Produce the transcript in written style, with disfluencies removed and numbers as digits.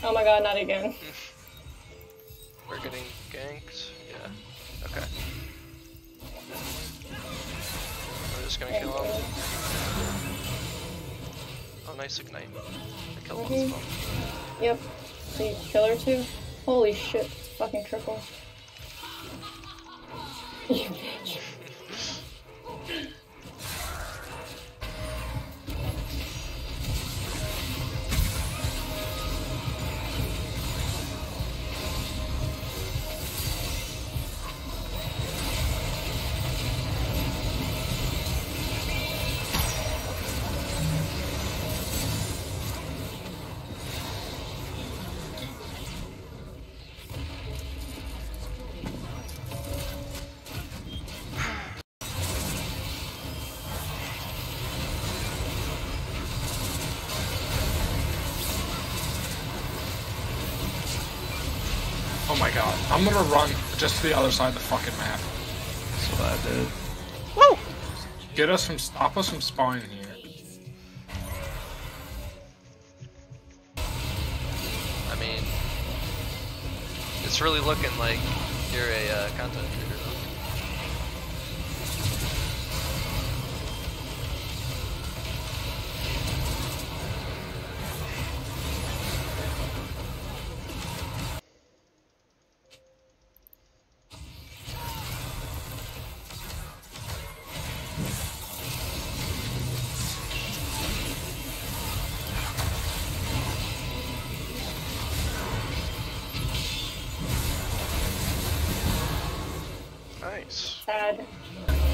Oh my god, not again. We're getting ganked. Yeah. Okay. We're just gonna kill him. Oh, nice ignite. I killed one spell. Yep. So you kill her too? Holy shit, it's fucking triple. You bitch. Oh my god. I'm gonna run just to the other side of the fucking map. That's what I did. Woo! Stop us from spawning here. I mean, it's really looking like you're a content creator though. Nice. Sad.